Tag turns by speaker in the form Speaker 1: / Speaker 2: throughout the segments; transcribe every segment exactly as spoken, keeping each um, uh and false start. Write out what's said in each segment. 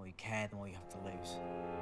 Speaker 1: you care, the more you have to lose.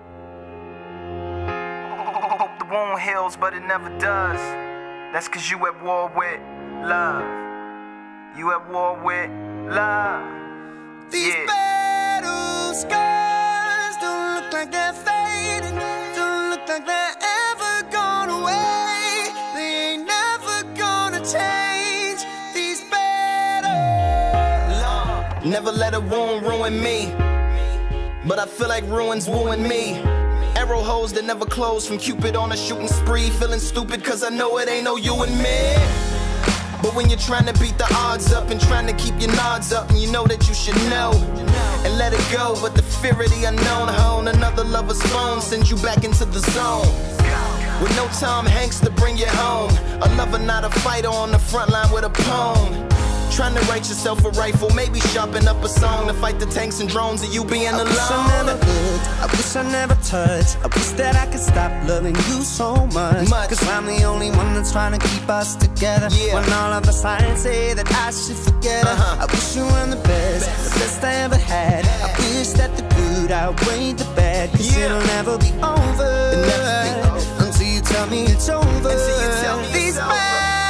Speaker 2: Hope the wound heals, but it never does. That's cause you at war with love. You at war with love.
Speaker 3: These
Speaker 2: yeah.
Speaker 3: battle scars don't look like they're fading. Don't look like they're ever gone away. They ain't never gonna change. These battles.
Speaker 2: Love. Never let a wound ruin me, but I feel like ruins wooing me. Arrow holes that never close from Cupid on a shooting spree. Feeling stupid cause I know it ain't no you and me. But when you're trying to beat the odds up and trying to keep your nods up, and you know that you should know and let it go, but the fear of the unknown hone another lover's phone sends you back into the zone. With no Tom Hanks to bring you home, a lover not a fighter on the front line with a poem. Trying to write yourself a rifle, maybe sharpen up a song to fight the tanks and drones of you being alone.
Speaker 3: I wish I never looked, I wish I never touched. I wish that I could stop loving you so much, much. Cause I'm the only one that's trying to keep us together, yeah. When all of the signs say that I should forget her, uh-huh. I wish you were the best, best, the best I ever had. I wish that the good outweighed the bad, cause yeah. it'll never be over, it'll never be over until you tell me it's over. Until you tell me These it's over.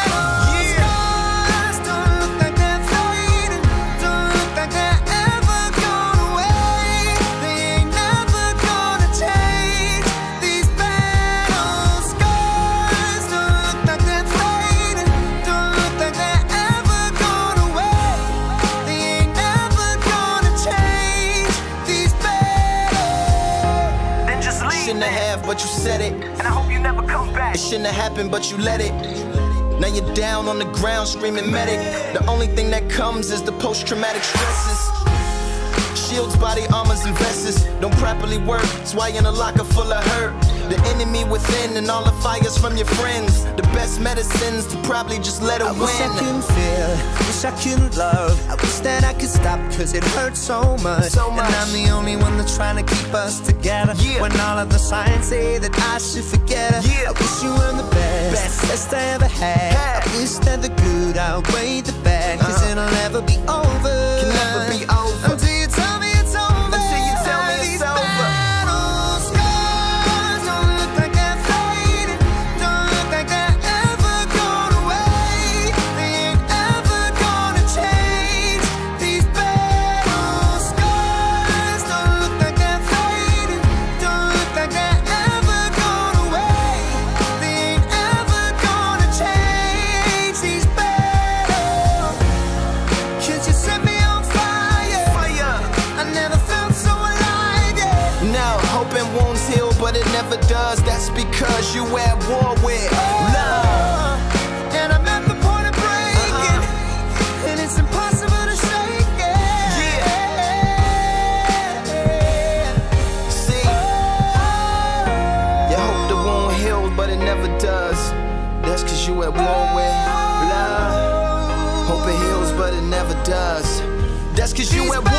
Speaker 3: But you said it, and I hope you never come back. It shouldn't have happened, but you let it. Now you're down on the ground screaming medic. The only thing that comes is the post-traumatic stresses. Shields, body armors, and vests don't properly work. That's why you're in a locker full of hurt. The enemy within and all the fires from your friends. The best medicines to probably just let it win. I wish I couldn't feel, wish I couldn't love. I wish that I could stop cause it hurts so much. so much. And I'm the only one that's trying to keep us together, yeah. When all of the signs say that I should forget her, yeah. I wish you were the best, best, best I ever had, had. I wish that the good outweighed the bad, cause uh, it'll never be over. Can never be over until you tell me it's over. Until you tell me it's over. But it never does, that's because you at war with love. And I'm at the point of breaking, uh-huh. And it's impossible to shake it. Yeah. See, you hope the wound heals, but it never does. That's cause you at war with love. Hope it heals, but it never does. That's cause you at war.